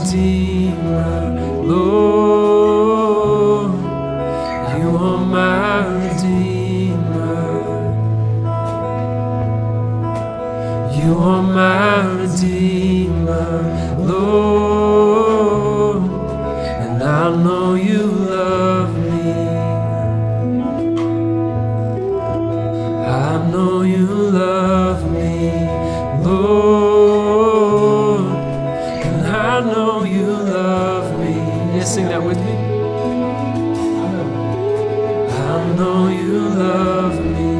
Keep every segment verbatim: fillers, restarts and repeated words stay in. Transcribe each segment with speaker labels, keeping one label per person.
Speaker 1: Redeemer, Lord. You are my Redeemer. You are my Redeemer, Lord. And I know you love me. I know you love me, Lord. And I know you love me. Yeah, sing that with me. I know you love me,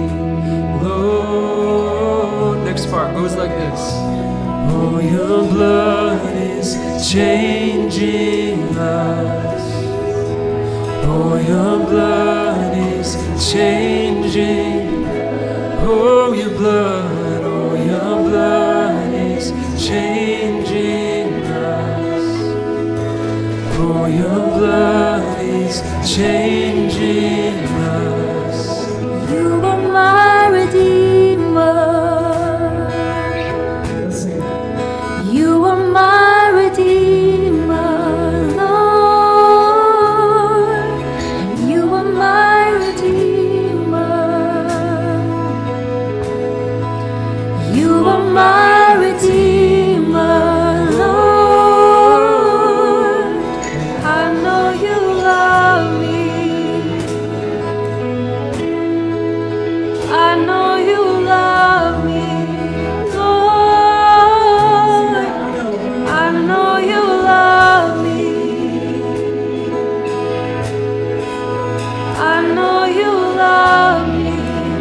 Speaker 1: Lord. Next part goes like this. Oh, your blood is changing us. Oh, your blood is changing. Oh, your blood, oh, your blood is changing us. Oh, your blood is changing us.
Speaker 2: You are my Redeemer. You are my Redeemer, Lord. You are my Redeemer. You are my Redeemer, Lord. I know you love me. I know you love me, Lord. I know you love me. I know you love me,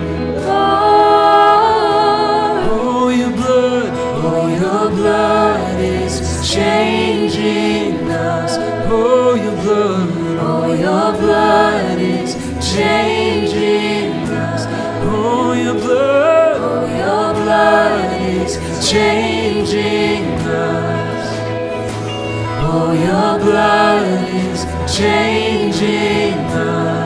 Speaker 2: Lord.
Speaker 1: Oh, your blood, oh, your blood is changing us. Oh, your blood,
Speaker 2: Oh, your blood is changing us.
Speaker 1: oh, your blood,
Speaker 2: Oh, your blood is changing us. Oh, your blood is changing us.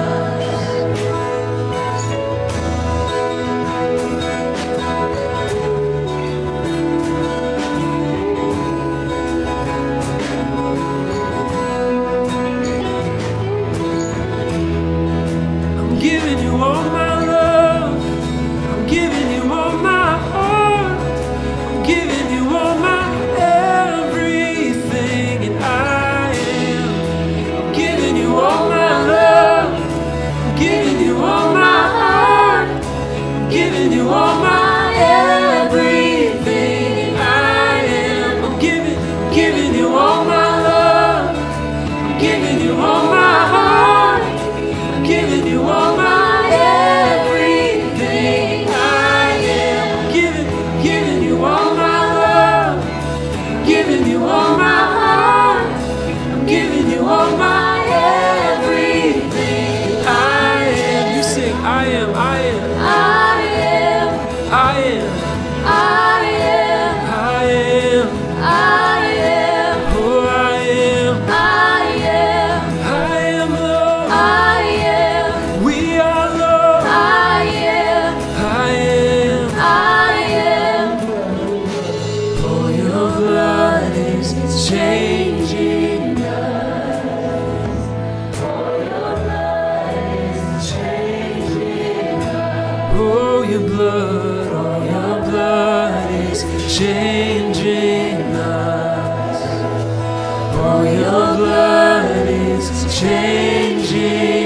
Speaker 1: I'm giving you all my love. I'm giving you all my heart. I'm giving you all my everything, and I am. I'm giving you all my love. I'm giving you all my heart. I'm giving you all my everything, and I am. I'm giving, giving you all my love. I'm giving you all my heart. I'm giving you all my everything. I am giving, giving you all my love. I'm giving you all my heart. I'm giving you all my everything. I am. You sing. I am. I am.
Speaker 2: I am.
Speaker 1: I am.
Speaker 2: I am.
Speaker 1: I am.
Speaker 2: I am.
Speaker 1: Oh, I am.
Speaker 2: I am.
Speaker 1: I am Lord.
Speaker 2: I am.
Speaker 1: We are Lord.
Speaker 2: I am.
Speaker 1: I am.
Speaker 2: I am.
Speaker 1: Oh, your blood is changing us.
Speaker 2: Oh, your blood is changing us.
Speaker 1: Oh, your blood, oh, your blood is changing us. Oh, your blood is changing